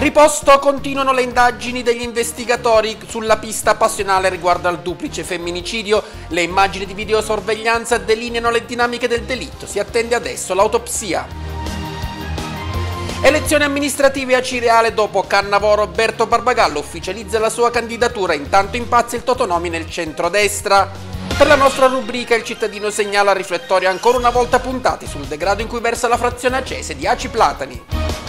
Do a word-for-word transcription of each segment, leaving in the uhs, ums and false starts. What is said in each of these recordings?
Riposto, continuano le indagini degli investigatori sulla pista passionale riguardo al duplice femminicidio. Le immagini di videosorveglianza delineano le dinamiche del delitto. Si attende adesso l'autopsia. Elezioni amministrative a Cireale. Dopo Cannavoro, Berto Barbagallo ufficializza la sua candidatura. Intanto impazza il Totonomi nel centrodestra. Per la nostra rubrica il cittadino segnala riflettori ancora una volta puntati sul degrado in cui versa la frazione acese di Aci Platani.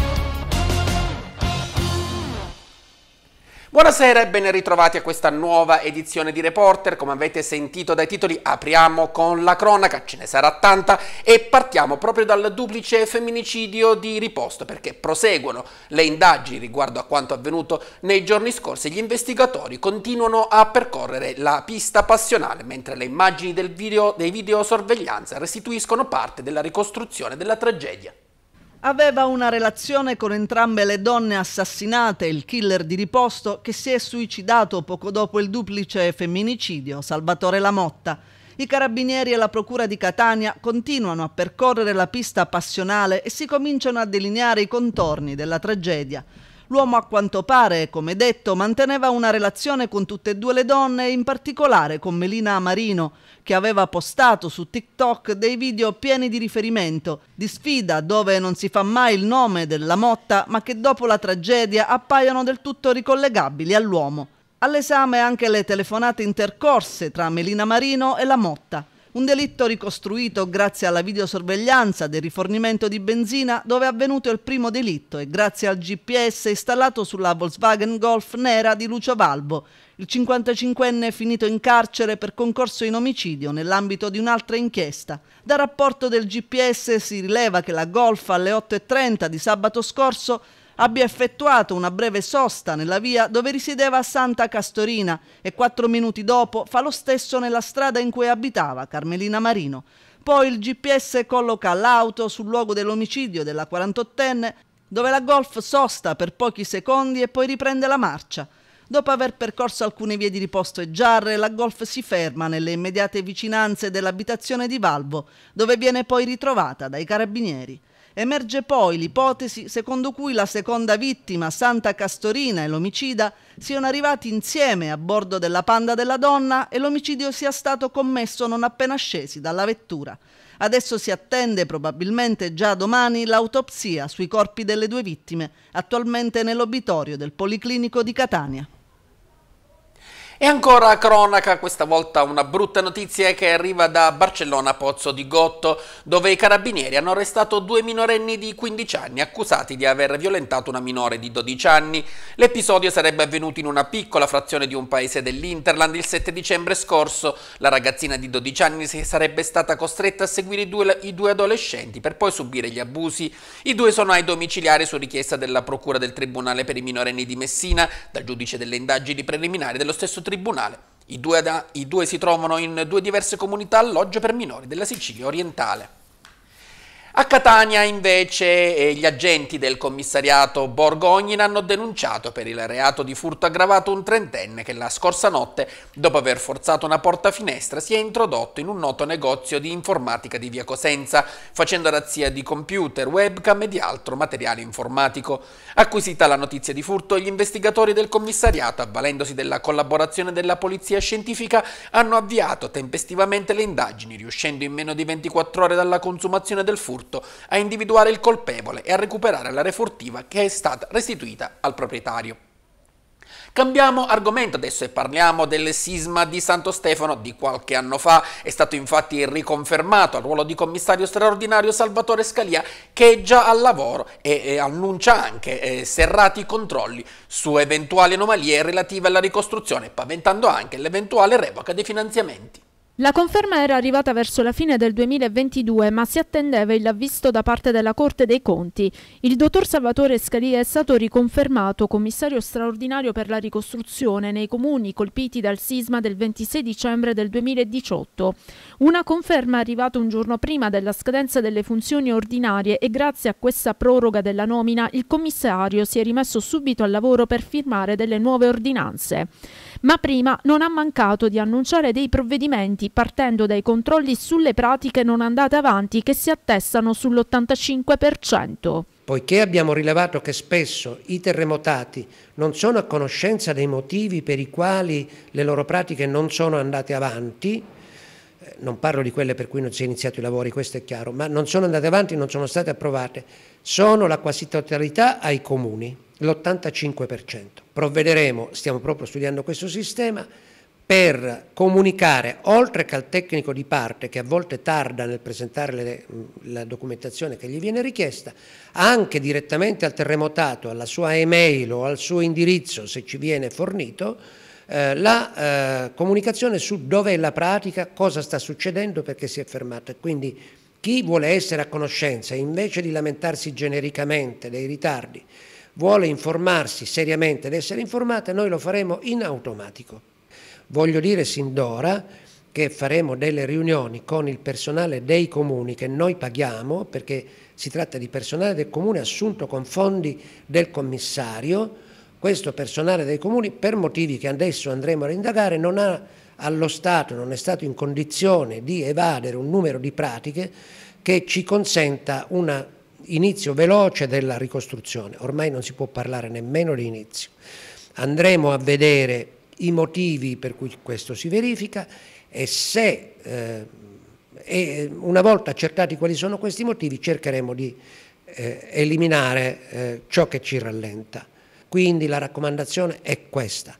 Buonasera e ben ritrovati a questa nuova edizione di Reporter. Come avete sentito dai titoli, apriamo con la cronaca, ce ne sarà tanta, e partiamo proprio dal duplice femminicidio di Riposto, perché proseguono le indagini riguardo a quanto avvenuto nei giorni scorsi e gli investigatori continuano a percorrere la pista passionale, mentre le immagini del video, dei videosorveglianza restituiscono parte della ricostruzione della tragedia. Aveva una relazione con entrambe le donne assassinate, il killer di Riposto, che si è suicidato poco dopo il duplice femminicidio, Salvatore Lamotta. I carabinieri e la procura di Catania continuano a percorrere la pista passionale e si cominciano a delineare i contorni della tragedia. L'uomo, a quanto pare, come detto, manteneva una relazione con tutte e due le donne e in particolare con Melina Marino, che aveva postato su TikTok dei video pieni di riferimento, di sfida dove non si fa mai il nome della Motta, ma che dopo la tragedia appaiono del tutto ricollegabili all'uomo. All'esame anche le telefonate intercorse tra Melina Marino e la Motta. Un delitto ricostruito grazie alla videosorveglianza del rifornimento di benzina dove è avvenuto il primo delitto e grazie al G P S installato sulla Volkswagen Golf nera di Lucio Valvo, il cinquantacinquenne finito in carcere per concorso in omicidio nell'ambito di un'altra inchiesta. Dal rapporto del G P S si rileva che la Golf alle otto e trenta di sabato scorso abbia effettuato una breve sosta nella via dove risiedeva Santa Castorina e quattro minuti dopo fa lo stesso nella strada in cui abitava Carmelina Marino. Poi il G P S colloca l'auto sul luogo dell'omicidio della quarantottenne, dove la Golf sosta per pochi secondi e poi riprende la marcia. Dopo aver percorso alcune vie di Riposto e Giarre, la Golf si ferma nelle immediate vicinanze dell'abitazione di Valvo, dove viene poi ritrovata dai carabinieri. Emerge poi l'ipotesi secondo cui la seconda vittima, Santa Castorina, e l'omicida siano arrivati insieme a bordo della Panda della donna e l'omicidio sia stato commesso non appena scesi dalla vettura. Adesso si attende, probabilmente già domani, l'autopsia sui corpi delle due vittime, attualmente nell'obitorio del Policlinico di Catania. E ancora cronaca, questa volta una brutta notizia che arriva da Barcellona Pozzo di Gotto, dove i carabinieri hanno arrestato due minorenni di quindici anni accusati di aver violentato una minore di dodici anni. L'episodio sarebbe avvenuto in una piccola frazione di un paese dell'Interland il sette dicembre scorso. La ragazzina di dodici anni sarebbe stata costretta a seguire i due, i due adolescenti per poi subire gli abusi. I due sono ai domiciliari su richiesta della Procura del Tribunale per i minorenni di Messina, dal giudice delle indagini preliminari dello stesso tribunale. I due, I due si trovano in due diverse comunità alloggio per minori della Sicilia orientale. A Catania, invece, eh, gli agenti del commissariato Borgognin hanno denunciato per il reato di furto aggravato un trentenne che la scorsa notte, dopo aver forzato una porta-finestra, si è introdotto in un noto negozio di informatica di via Cosenza, facendo razzia di computer, webcam e di altro materiale informatico. Acquisita la notizia di furto, gli investigatori del commissariato, avvalendosi della collaborazione della polizia scientifica, hanno avviato tempestivamente le indagini, riuscendo in meno di ventiquattro ore dalla consumazione del furto a individuare il colpevole e a recuperare la refurtiva che è stata restituita al proprietario. Cambiamo argomento adesso e parliamo del sisma di Santo Stefano di qualche anno fa. È stato infatti riconfermato al ruolo di commissario straordinario Salvatore Scalia, che è già al lavoro e, e annuncia anche eh, serrati controlli su eventuali anomalie relative alla ricostruzione, paventando anche l'eventuale revoca dei finanziamenti. La conferma era arrivata verso la fine del duemilaventidue, ma si attendeva il avvisto da parte della Corte dei Conti. Il dottor Salvatore Scalia è stato riconfermato commissario straordinario per la ricostruzione nei comuni colpiti dal sisma del ventisei dicembre del duemiladiciotto. Una conferma arrivata un giorno prima della scadenza delle funzioni ordinarie e grazie a questa proroga della nomina il commissario si è rimesso subito al lavoro per firmare delle nuove ordinanze. Ma prima non ha mancato di annunciare dei provvedimenti partendo dai controlli sulle pratiche non andate avanti che si attestano sull'ottantacinque per cento. poiché abbiamo rilevato che spesso i terremotati non sono a conoscenza dei motivi per i quali le loro pratiche non sono andate avanti, non parlo di quelle per cui non si è iniziato i lavori, questo è chiaro, ma non sono andate avanti, non sono state approvate, sono la quasi totalità ai comuni, l'ottantacinque per cento. Provvederemo, stiamo proprio studiando questo sistema, per comunicare, oltre che al tecnico di parte, che a volte tarda nel presentare le, la documentazione che gli viene richiesta, anche direttamente al terremotato, alla sua email o al suo indirizzo, se ci viene fornito, eh, la eh, comunicazione su dove è la pratica, cosa sta succedendo, perché si è fermata. Quindi chi vuole essere a conoscenza, invece di lamentarsi genericamente dei ritardi, vuole informarsi seriamente ed essere informata, noi lo faremo in automatico. Voglio dire sin d'ora che faremo delle riunioni con il personale dei comuni che noi paghiamo, perché si tratta di personale del comune assunto con fondi del commissario. Questo personale dei comuni, per motivi che adesso andremo a indagare, non ha allo Stato, non è stato in condizione di evadere un numero di pratiche che ci consenta un inizio veloce della ricostruzione. Ormai non si può parlare nemmeno di inizio. Andremo a vedere i motivi per cui questo si verifica e se eh, e una volta accertati quali sono questi motivi cercheremo di eh, eliminare eh, ciò che ci rallenta. Quindi la raccomandazione è questa.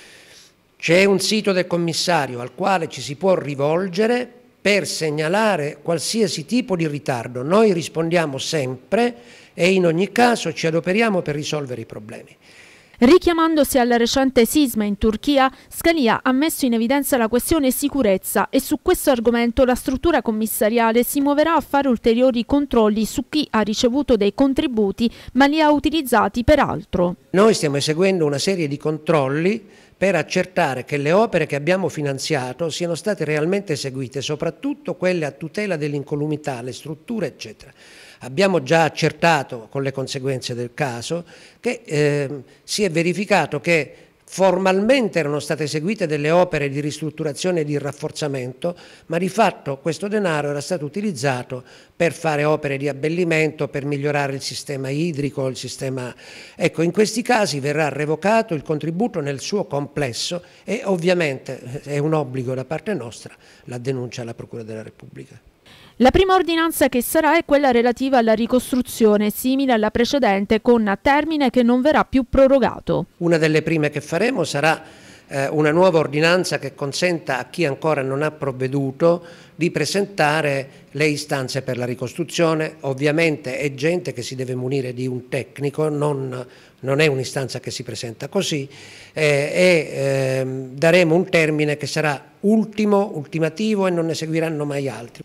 C'è un sito del commissario al quale ci si può rivolgere per segnalare qualsiasi tipo di ritardo. Noi rispondiamo sempre e in ogni caso ci adoperiamo per risolvere i problemi. Richiamandosi al recente sisma in Turchia, Scalia ha messo in evidenza la questione sicurezza e su questo argomento la struttura commissariale si muoverà a fare ulteriori controlli su chi ha ricevuto dei contributi ma li ha utilizzati per altro. Noi stiamo eseguendo una serie di controlli per accertare che le opere che abbiamo finanziato siano state realmente eseguite, soprattutto quelle a tutela dell'incolumità, le strutture eccetera. Abbiamo già accertato, con le conseguenze del caso, che eh, si è verificato che formalmente erano state eseguite delle opere di ristrutturazione e di rafforzamento, ma di fatto questo denaro era stato utilizzato per fare opere di abbellimento, per migliorare il sistema idrico, il sistema... Ecco, in questi casi verrà revocato il contributo nel suo complesso e ovviamente è un obbligo da parte nostra la denuncia alla Procura della Repubblica. La prima ordinanza che sarà è quella relativa alla ricostruzione, simile alla precedente, con termine che non verrà più prorogato. Una delle prime che faremo sarà eh, una nuova ordinanza che consenta a chi ancora non ha provveduto di presentare le istanze per la ricostruzione. Ovviamente è gente che si deve munire di un tecnico, non, non è un'istanza che si presenta così, eh, e eh, daremo un termine che sarà ultimo, ultimativo e non ne seguiranno mai altri.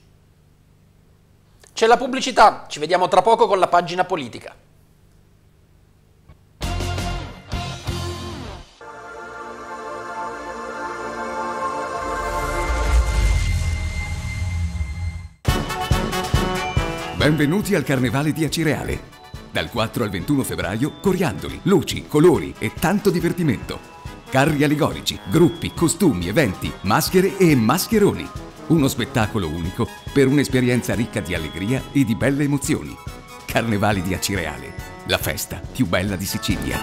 C'è la pubblicità, ci vediamo tra poco con la pagina politica. Benvenuti al Carnevale di Acireale. Dal quattro al ventuno febbraio, coriandoli, luci, colori e tanto divertimento. Carri allegorici, gruppi, costumi, eventi, maschere e mascheroni. Uno spettacolo unico per un'esperienza ricca di allegria e di belle emozioni. Carnevali di Acireale, la festa più bella di Sicilia.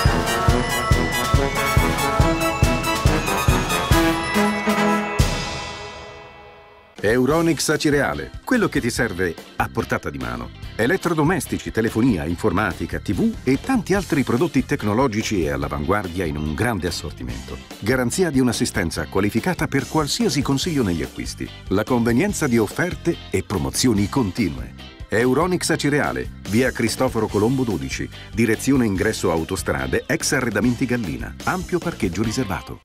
Euronics Acireale, quello che ti serve a portata di mano. Elettrodomestici, telefonia, informatica, tivù e tanti altri prodotti tecnologici e all'avanguardia in un grande assortimento. Garanzia di un'assistenza qualificata per qualsiasi consiglio negli acquisti. La convenienza di offerte e promozioni continue. Euronics Acireale, via Cristoforo Colombo dodici, direzione ingresso autostrade, ex arredamenti Gallina, ampio parcheggio riservato.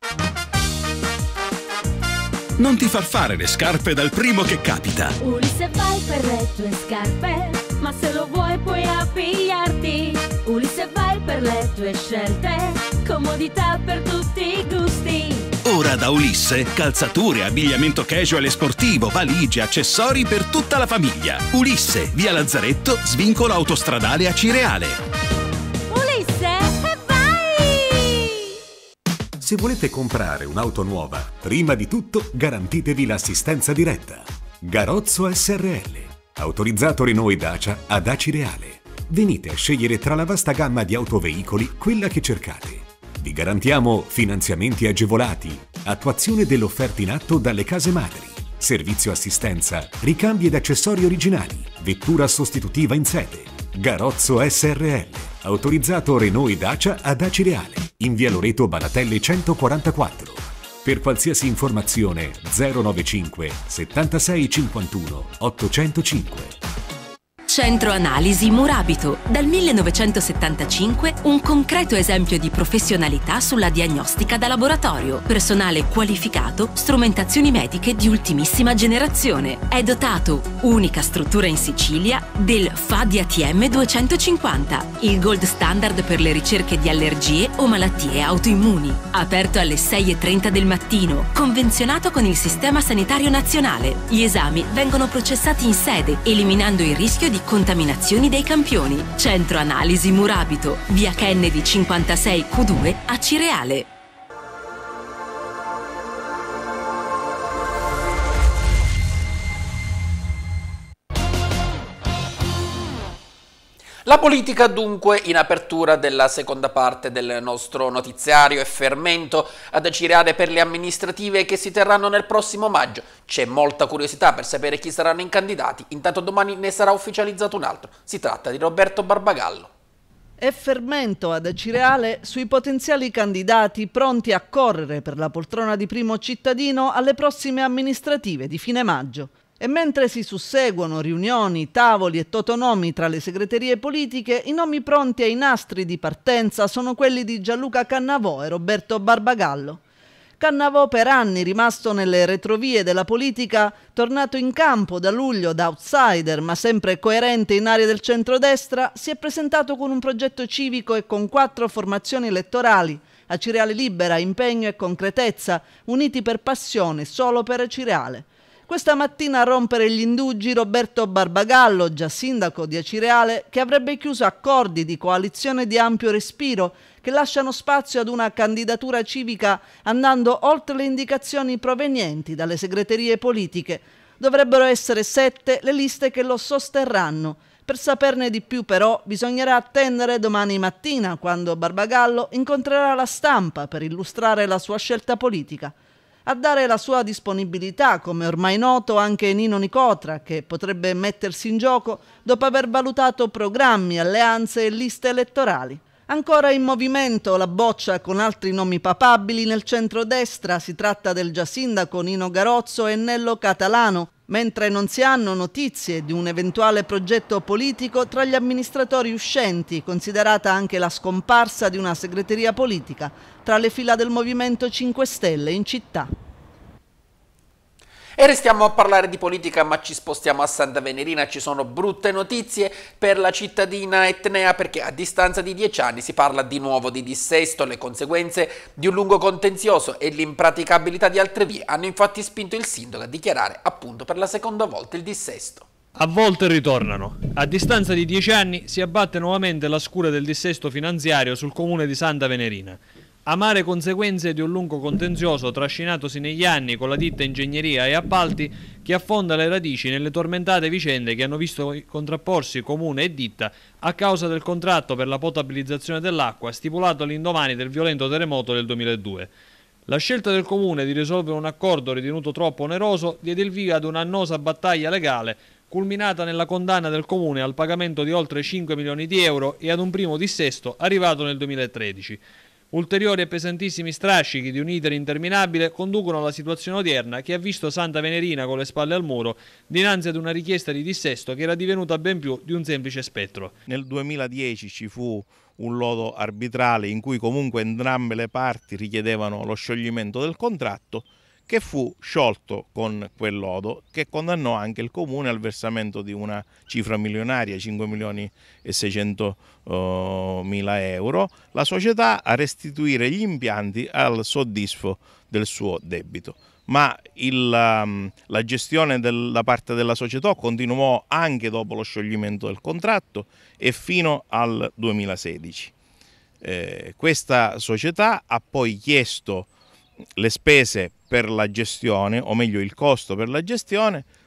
Non ti far fare le scarpe dal primo che capita. Ulisse vai per le tue scarpe, ma se lo vuoi puoi appigliarti. Ulisse vai per le tue scelte, comodità per tutti i gusti. Ora da Ulisse, calzature, abbigliamento casual e sportivo, valigie, accessori per tutta la famiglia. Ulisse, via Lazzaretto, svincolo autostradale Acireale. Ulisse e vai! Se volete comprare un'auto nuova, prima di tutto garantitevi l'assistenza diretta. Garozzo S R L, autorizzato Renault e Dacia ad Acireale. Venite a scegliere tra la vasta gamma di autoveicoli quella che cercate. Vi garantiamo finanziamenti agevolati, attuazione dell'offerta in atto dalle case madri, servizio assistenza, ricambi ed accessori originali, vettura sostitutiva in sede. Garozzo S R L, autorizzato Renault e Dacia ad Acireale, in via Loreto Banatelle centoquarantaquattro. Per qualsiasi informazione zero novantacinque settantasei cinquantuno ottocentocinque. Centro Analisi Murabito. Dal millenovecentosettantacinque un concreto esempio di professionalità sulla diagnostica da laboratorio. Personale qualificato, strumentazioni mediche di ultimissima generazione. È dotato, unica struttura in Sicilia, del F A D I A T M duecentocinquanta, il gold standard per le ricerche di allergie o malattie autoimmuni. Aperto alle sei e trenta del mattino, convenzionato con il Sistema Sanitario Nazionale. Gli esami vengono processati in sede, eliminando il rischio di contaminazioni dei campioni. Centro Analisi Murabito, via Kennedy cinquantasei Q due a Cireale. La politica dunque in apertura della seconda parte del nostro notiziario e fermento ad Cireale per le amministrative che si terranno nel prossimo maggio. C'è molta curiosità per sapere chi saranno i candidati, intanto domani ne sarà ufficializzato un altro. Si tratta di Roberto Barbagallo. E fermento ad Cireale sui potenziali candidati pronti a correre per la poltrona di primo cittadino alle prossime amministrative di fine maggio. E mentre si susseguono riunioni, tavoli e totonomi tra le segreterie politiche, i nomi pronti ai nastri di partenza sono quelli di Gianluca Cannavò e Roberto Barbagallo. Cannavò, per anni rimasto nelle retrovie della politica, tornato in campo da luglio da outsider ma sempre coerente in area del centrodestra, si è presentato con un progetto civico e con quattro formazioni elettorali: a Cireale Libera, impegno e concretezza, uniti per passione, solo per Cireale. Questa mattina a rompere gli indugi Roberto Barbagallo, già sindaco di Acireale, che avrebbe chiuso accordi di coalizione di ampio respiro che lasciano spazio ad una candidatura civica andando oltre le indicazioni provenienti dalle segreterie politiche. Dovrebbero essere sette le liste che lo sosterranno. Per saperne di più però bisognerà attendere domani mattina, quando Barbagallo incontrerà la stampa per illustrare la sua scelta politica. A dare la sua disponibilità, come ormai noto, anche Nino Nicotra, che potrebbe mettersi in gioco dopo aver valutato programmi, alleanze e liste elettorali. Ancora in movimento la boccia con altri nomi papabili nel centrodestra. Si tratta del già sindaco Nino Garozzo e Nello Catalano, mentre non si hanno notizie di un eventuale progetto politico tra gli amministratori uscenti, considerata anche la scomparsa di una segreteria politica tra le fila del Movimento cinque Stelle in città. E restiamo a parlare di politica, ma ci spostiamo a Santa Venerina. Ci sono brutte notizie per la cittadina etnea, perché a distanza di dieci anni si parla di nuovo di dissesto. Le conseguenze di un lungo contenzioso e l'impraticabilità di altre vie hanno infatti spinto il sindaco a dichiarare appunto per la seconda volta il dissesto. A volte ritornano. A distanza di dieci anni si abbatte nuovamente la scure del dissesto finanziario sul comune di Santa Venerina. Amare conseguenze di un lungo contenzioso trascinatosi negli anni con la ditta Ingegneria e Appalti, che affonda le radici nelle tormentate vicende che hanno visto contrapporsi comune e ditta a causa del contratto per la potabilizzazione dell'acqua stipulato all'indomani del violento terremoto del duemiladue. La scelta del comune di risolvere un accordo ritenuto troppo oneroso diede il via ad un'annosa battaglia legale, culminata nella condanna del comune al pagamento di oltre cinque milioni di euro e ad un primo dissesto arrivato nel duemilatredici. Ulteriori e pesantissimi strascichi di un iter interminabile conducono alla situazione odierna, che ha visto Santa Venerina con le spalle al muro dinanzi ad una richiesta di dissesto che era divenuta ben più di un semplice spettro. Nel duemiladieci ci fu un lodo arbitrale in cui comunque entrambe le parti richiedevano lo scioglimento del contratto, che fu sciolto con quel lodo, che condannò anche il comune al versamento di una cifra milionaria, cinque milioni e seicento mila euro, la società a restituire gli impianti al soddisfo del suo debito. Ma il, la gestione del, da parte della società continuò anche dopo lo scioglimento del contratto e fino al duemilasedici. Eh, questa società ha poi chiesto le spese per la gestione, o meglio il costo per la gestione,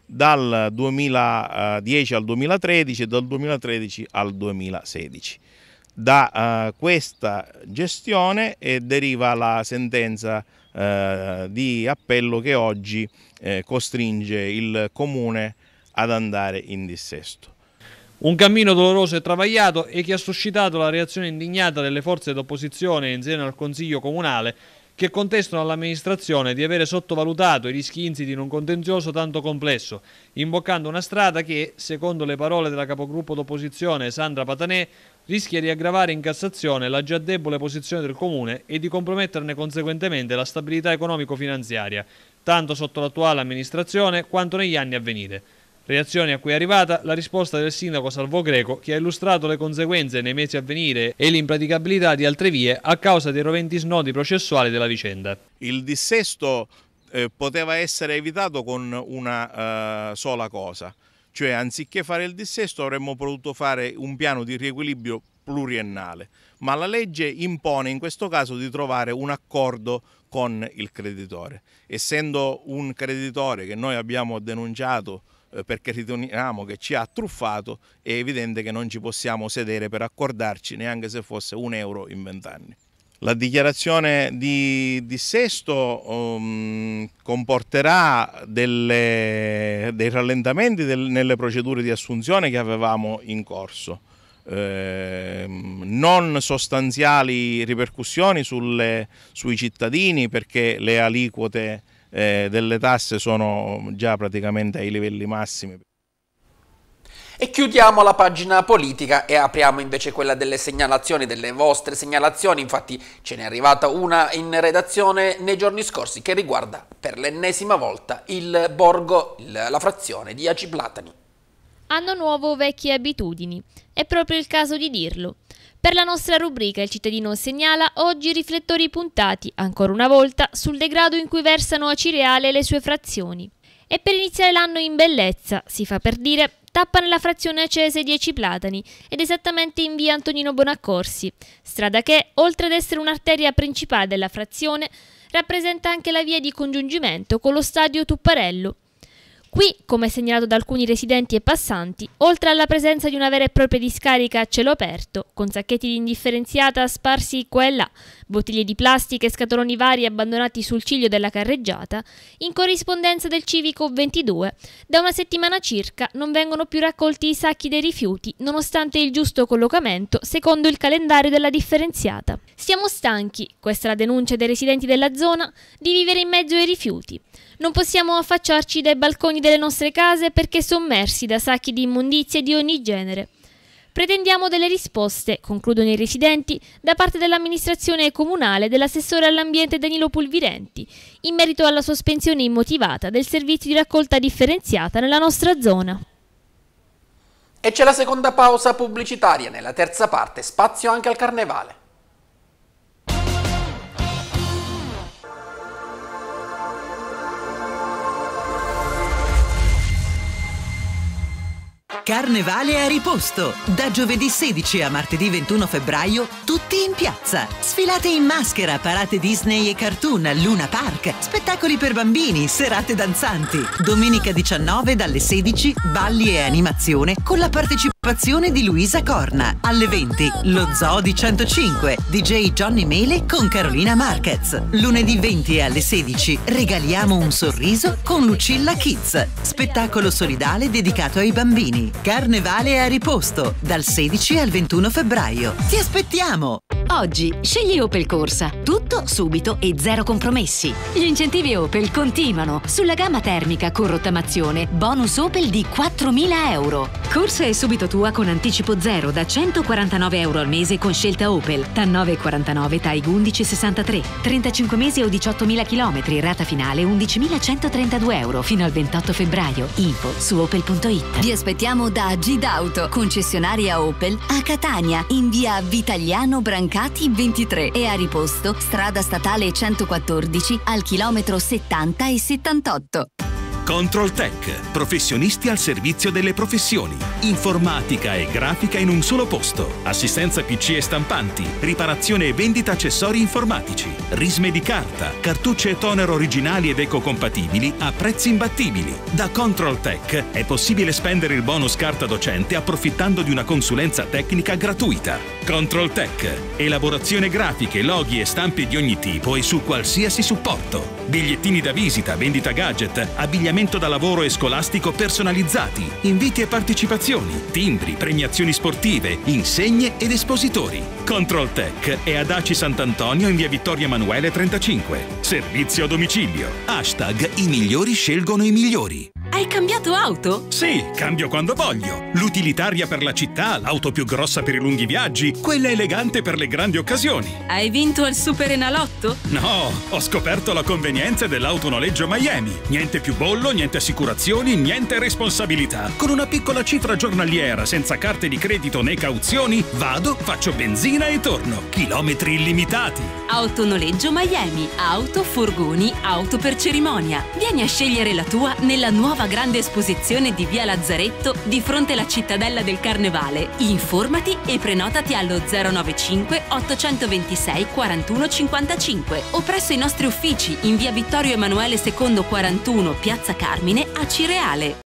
dal duemiladieci al duemilatredici e dal duemilatredici al duemilasedici. Da uh, questa gestione eh, deriva la sentenza uh, di appello che oggi eh, costringe il Comune ad andare in dissesto. Un cammino doloroso e travagliato e che ha suscitato la reazione indignata delle forze d'opposizione in seno al Consiglio Comunale, che contestano all'amministrazione di avere sottovalutato i rischi insiti in un contenzioso tanto complesso, imboccando una strada che, secondo le parole della capogruppo d'opposizione Sandra Patanè, rischia di aggravare in Cassazione la già debole posizione del Comune e di comprometterne conseguentemente la stabilità economico-finanziaria, tanto sotto l'attuale amministrazione quanto negli anni a venire. Reazione a cui è arrivata la risposta del sindaco Salvo Greco, che ha illustrato le conseguenze nei mesi a venire e l'impraticabilità di altre vie a causa dei roventi snodi processuali della vicenda. Il dissesto eh, poteva essere evitato con una uh, sola cosa, cioè anziché fare il dissesto avremmo potuto fare un piano di riequilibrio pluriennale, ma la legge impone in questo caso di trovare un accordo con il creditore. Essendo un creditore che noi abbiamo denunciato perché riteniamo che ci ha truffato, è evidente che non ci possiamo sedere per accordarci neanche se fosse un euro in vent'anni. La dichiarazione di dissesto um, comporterà delle, dei rallentamenti del, nelle procedure di assunzione che avevamo in corso, eh, non sostanziali ripercussioni sulle, sui cittadini, perché le aliquote Eh, delle tasse sono già praticamente ai livelli massimi. E chiudiamo la pagina politica e apriamo invece quella delle segnalazioni, delle vostre segnalazioni. Infatti ce n'è arrivata una in redazione nei giorni scorsi che riguarda per l'ennesima volta il borgo, il, la frazione di Aci Platani. Anno nuovo, vecchie abitudini. È proprio il caso di dirlo. Per la nostra rubrica Il cittadino segnala, oggi riflettori puntati, ancora una volta, sul degrado in cui versano Acireale e le sue frazioni. E per iniziare l'anno in bellezza, si fa per dire, tappa nella frazione acese di Aci Platani, ed esattamente in via Antonino Bonaccorsi, strada che, oltre ad essere un'arteria principale della frazione, rappresenta anche la via di congiungimento con lo stadio Tupparello. Qui, come segnalato da alcuni residenti e passanti, oltre alla presenza di una vera e propria discarica a cielo aperto, con sacchetti di indifferenziata sparsi qua e là, bottiglie di plastica e scatoloni vari abbandonati sul ciglio della carreggiata, in corrispondenza del civico ventidue, da una settimana circa non vengono più raccolti i sacchi dei rifiuti, nonostante il giusto collocamento secondo il calendario della differenziata. Siamo stanchi, questa è la denuncia dei residenti della zona, di vivere in mezzo ai rifiuti. Non possiamo affacciarci dai balconi delle nostre case perché sommersi da sacchi di immondizie di ogni genere. Pretendiamo delle risposte, concludono i residenti, da parte dell'amministrazione comunale dell'assessore all'ambiente Danilo Pulvirenti, in merito alla sospensione immotivata del servizio di raccolta differenziata nella nostra zona. E c'è la seconda pausa pubblicitaria. Nella terza parte spazio anche al carnevale. Carnevale a riposto! Da giovedì sedici a martedì ventuno febbraio, tutti in piazza! Sfilate in maschera, parate Disney e cartoon, Luna Park, spettacoli per bambini, serate danzanti. Domenica diciannove dalle sedici, balli e animazione con la partecipazione di Luisa Corna. Alle venti, lo Zoo di centocinque, D J Johnny Mele con Carolina Marquez. Lunedì venti alle sedici, regaliamo un sorriso con Lucilla Kids, spettacolo solidale dedicato ai bambini. Carnevale a riposto, dal sedici al ventuno febbraio. Ti aspettiamo! Oggi scegli Opel Corsa. Tutto subito e zero compromessi. Gli incentivi Opel continuano. Sulla gamma termica con rottamazione, bonus Opel di quattromila euro. Corsa è subito tua con anticipo zero da centoquarantanove euro al mese con scelta Opel. TAN nove virgola quarantanove, TAIG undici virgola sessantatré. trentacinque mesi o diciottomila chilometri, rata finale undicimilacentottrentadue euro fino al ventotto febbraio. Info su opel punto it. Ti aspettiamo da Gidauto, concessionaria Opel a Catania, in via Vitagliano Brancati ventitré e a Riposto, strada statale centoquattordici al chilometro settanta e settantotto. Control Tech, professionisti al servizio delle professioni. Informatica e grafica in un solo posto. Assistenza P C e stampanti, riparazione e vendita accessori informatici, risme di carta, cartucce e toner originali ed ecocompatibili a prezzi imbattibili. Da Control Tech è possibile spendere il bonus carta docente approfittando di una consulenza tecnica gratuita. Control Tech, elaborazione grafiche, loghi e stampe di ogni tipo e su qualsiasi supporto. Bigliettini da visita, vendita gadget, abbigliamento da lavoro e scolastico personalizzati, inviti e partecipazioni, timbri, premiazioni sportive, insegne ed espositori. Control Tech è ad Aci Sant'Antonio in via Vittorio Emanuele trentacinque. Servizio a domicilio. Hashtag i migliori scelgono i migliori. Hai cambiato auto? Sì, cambio quando voglio. L'utilitaria per la città, l'auto più grossa per i lunghi viaggi, quella elegante per le grandi occasioni. Hai vinto al Super Enalotto? No, ho scoperto la convenienza dell'autonoleggio Miami. Niente più bollo, niente assicurazioni, niente responsabilità. Con una piccola cifra giornaliera, senza carte di credito né cauzioni, vado, faccio benzina e torno. Chilometri illimitati. Autonoleggio Miami. Auto, furgoni, auto per cerimonia. Vieni a scegliere la tua nella nuova grande esposizione di Via Lazzaretto di fronte alla Cittadella del Carnevale. Informati e prenotati allo zero novantacinque ottocentoventisei quarantuno cinquantacinque o presso i nostri uffici in Via Vittorio Emanuele secondo quarantuno, Piazza Carmine, a Cireale.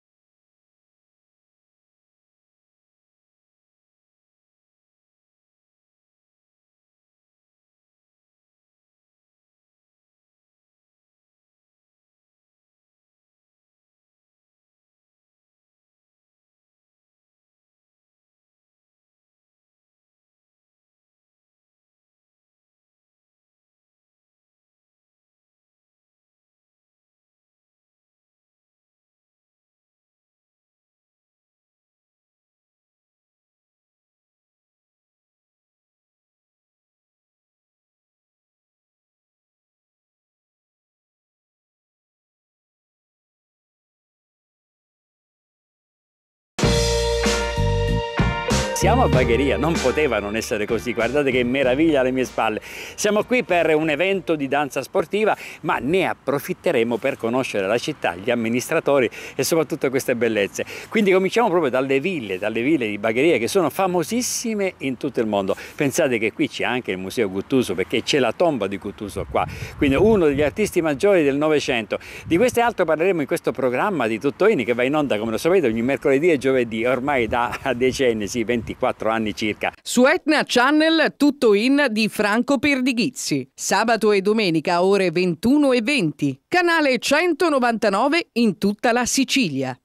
Siamo a Bagheria, non poteva non essere così, guardate che meraviglia alle mie spalle. Siamo qui per un evento di danza sportiva, ma ne approfitteremo per conoscere la città, gli amministratori e soprattutto queste bellezze. Quindi cominciamo proprio dalle ville, dalle ville di Bagheria che sono famosissime in tutto il mondo. Pensate che qui c'è anche il Museo Guttuso, perché c'è la tomba di Guttuso qua, quindi uno degli artisti maggiori del Novecento. Di questo e altro parleremo in questo programma di Tuttoini che va in onda, come lo sapete, ogni mercoledì e giovedì, ormai da decenni, sì, ventiquattro anni circa. Su Etna Channel Tutto in di Franco Perdighizzi, sabato e domenica ore ventuno e venti, canale centonovantanove in tutta la Sicilia.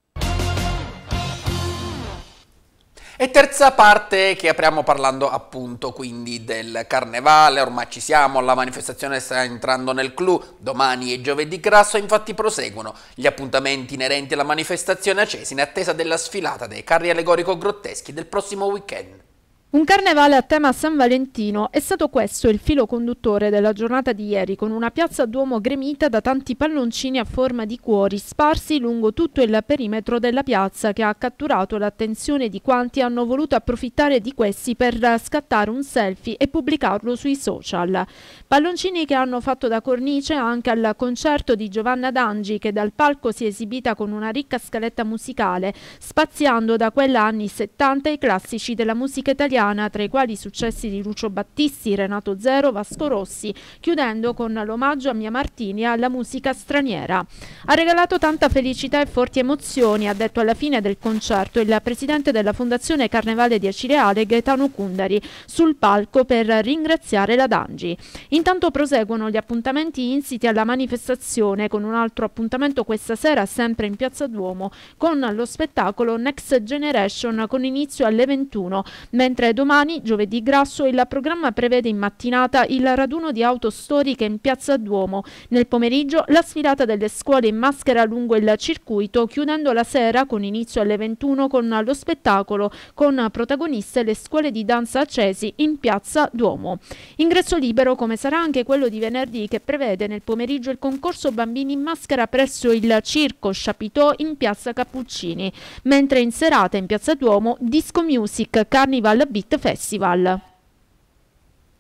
E terza parte che apriamo parlando appunto quindi del carnevale, ormai ci siamo, la manifestazione sta entrando nel clou, domani e giovedì grasso infatti proseguono gli appuntamenti inerenti alla manifestazione a Cesi in attesa della sfilata dei carri allegorico-grotteschi del prossimo weekend. Un carnevale a tema San Valentino è stato questo il filo conduttore della giornata di ieri, con una piazza Duomo gremita da tanti palloncini a forma di cuori sparsi lungo tutto il perimetro della piazza, che ha catturato l'attenzione di quanti hanno voluto approfittare di questi per scattare un selfie e pubblicarlo sui social. Palloncini che hanno fatto da cornice anche al concerto di Giovanna Dangi, che dal palco si è esibita con una ricca scaletta musicale, spaziando da quella anni settanta ai classici della musica italiana, tra i quali i successi di Lucio Battisti, Renato Zero, Vasco Rossi, chiudendo con l'omaggio a Mia Martini e alla musica straniera. Ha regalato tanta felicità e forti emozioni, ha detto alla fine del concerto il presidente della Fondazione Carnevale di Acireale, Gaetano Cundari, sul palco per ringraziare la Dangi. Intanto proseguono gli appuntamenti insiti alla manifestazione, con un altro appuntamento questa sera sempre in Piazza Duomo con lo spettacolo Next Generation con inizio alle ventuno, mentre domani, giovedì grasso, il programma prevede in mattinata il raduno di auto storiche in Piazza Duomo, nel pomeriggio la sfilata delle scuole in maschera lungo il circuito, chiudendo la sera con inizio alle ventuno con lo spettacolo con protagoniste le scuole di danza a Cesi in Piazza Duomo. Ingresso libero come sarà anche quello di venerdì, che prevede nel pomeriggio il concorso bambini in maschera presso il Circo Chapiteau in Piazza Cappuccini, mentre in serata in Piazza Duomo Disco Music Carnival Beat Festival.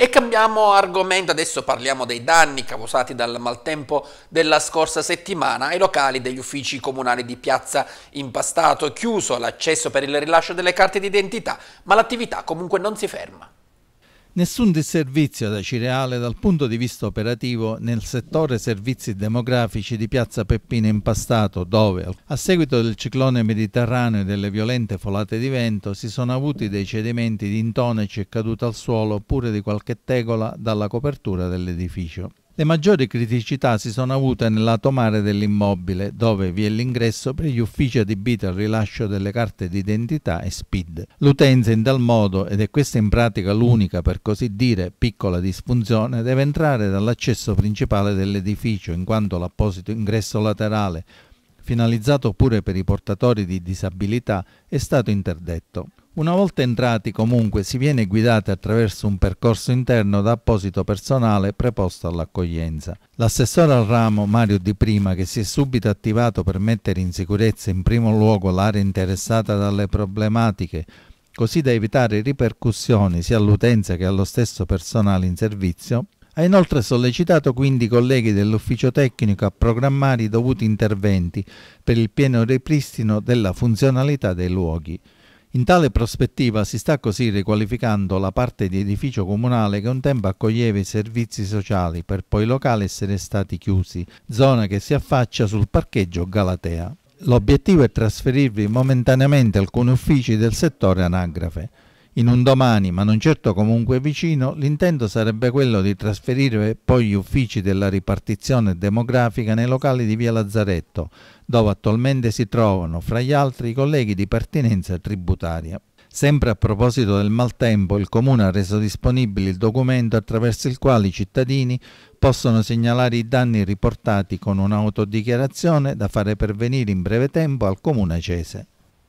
E cambiamo argomento, adesso parliamo dei danni causati dal maltempo della scorsa settimana ai locali degli uffici comunali di Piazza Impastato. È chiuso l'accesso per il rilascio delle carte d'identità, ma l'attività comunque non si ferma. Nessun disservizio da Cireale dal punto di vista operativo nel settore servizi demografici di Piazza Peppino Impastato, dove, a seguito del ciclone mediterraneo e delle violente folate di vento, si sono avuti dei cedimenti di intonaci e caduta al suolo oppure di qualche tegola dalla copertura dell'edificio. Le maggiori criticità si sono avute nel lato mare dell'immobile, dove vi è l'ingresso per gli uffici adibiti al rilascio delle carte d'identità e S P I D. L'utenza in tal modo, ed è questa in pratica l'unica, per così dire, piccola disfunzione, deve entrare dall'accesso principale dell'edificio, in quanto l'apposito ingresso laterale, finalizzato pure per i portatori di disabilità, è stato interdetto. Una volta entrati, comunque, si viene guidati attraverso un percorso interno da apposito personale preposto all'accoglienza. L'assessore al ramo Mario Di Prima, che si è subito attivato per mettere in sicurezza in primo luogo l'area interessata dalle problematiche, così da evitare ripercussioni sia all'utenza che allo stesso personale in servizio, ha inoltre sollecitato quindi i colleghi dell'ufficio tecnico a programmare i dovuti interventi per il pieno ripristino della funzionalità dei luoghi. In tale prospettiva si sta così riqualificando la parte di edificio comunale che un tempo accoglieva i servizi sociali, per poi i locali essere stati chiusi, zona che si affaccia sul parcheggio Galatea. L'obiettivo è trasferirvi momentaneamente alcuni uffici del settore anagrafe. In un domani, ma non certo comunque vicino, l'intento sarebbe quello di trasferire poi gli uffici della ripartizione demografica nei locali di via Lazzaretto, dove attualmente si trovano, fra gli altri, i colleghi di pertinenza tributaria. Sempre a proposito del maltempo, il Comune ha reso disponibile il documento attraverso il quale i cittadini possono segnalare i danni riportati con un'autodichiarazione da fare pervenire in breve tempo al Comune Cese.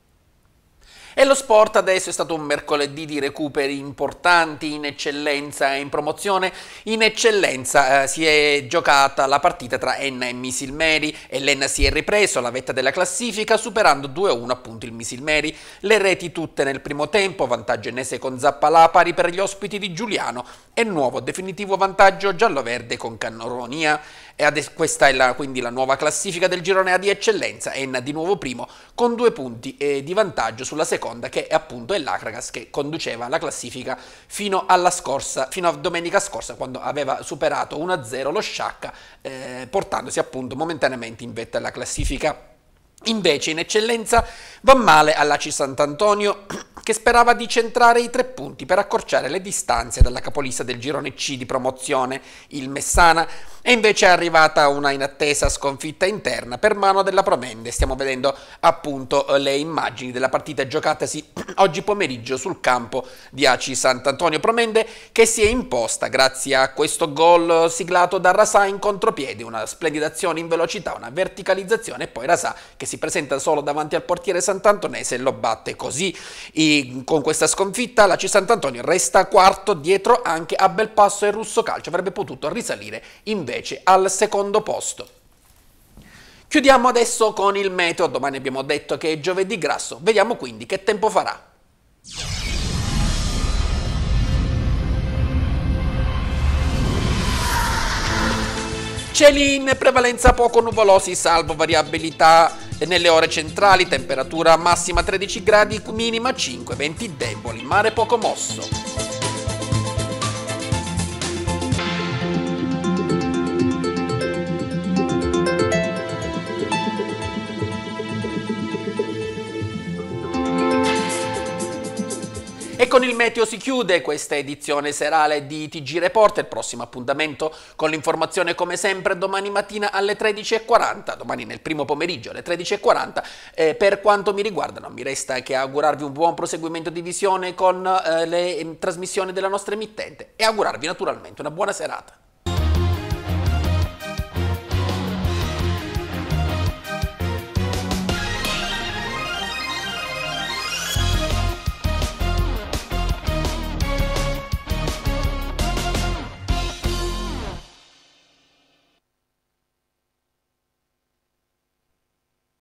E lo sport adesso è stato un mercoledì di recuperi importanti in eccellenza e in promozione. In eccellenza eh, si è giocata la partita tra Enna e Misilmeri e l'Enna si è ripreso la vetta della classifica superando due a uno appunto il Misilmeri. Le reti tutte nel primo tempo, vantaggio ennese con Zappalà pari per gli ospiti di Giuliano e nuovo definitivo vantaggio gialloverde con Cannoronia. E adesso questa è la, quindi la nuova classifica del girone A di eccellenza. Enna di nuovo primo con due punti eh, di vantaggio sulla seconda, che è appunto è l'Acragas, che conduceva la classifica fino alla scorsa, fino a domenica scorsa, quando aveva superato uno a zero lo Sciacca, eh, portandosi appunto momentaneamente in vetta alla classifica. Invece in eccellenza va male all'A C I Sant'Antonio, che sperava di centrare i tre punti per accorciare le distanze dalla capolista del girone C di promozione, il Messana, e invece è arrivata una inattesa sconfitta interna per mano della Promende. Stiamo vedendo appunto le immagini della partita giocatasi oggi pomeriggio sul campo di A C I Sant'Antonio. Promende che si è imposta grazie a questo gol siglato da Rasà in contropiede, una splendida azione in velocità, una verticalizzazione e poi Rasà che si presenta solo davanti al portiere sant'antonese e lo batte così. E con questa sconfitta l'A C I Sant'Antonio resta quarto dietro anche a Belpasso e Russo Calcio, avrebbe potuto risalire invece al secondo posto. Chiudiamo adesso con il meteo. Domani abbiamo detto che è giovedì grasso, vediamo quindi che tempo farà. Cieli in prevalenza poco nuvolosi, salvo variabilità nelle ore centrali, temperatura massima tredici gradi, minima cinque, venti deboli, mare poco mosso. E con il meteo si chiude questa edizione serale di T G Report. Il prossimo appuntamento con l'informazione come sempre domani mattina alle tredici e quaranta, domani nel primo pomeriggio alle tredici e quaranta. Eh, per quanto mi riguarda non mi resta che augurarvi un buon proseguimento di visione con eh, le eh, trasmissioni della nostra emittente e augurarvi naturalmente una buona serata.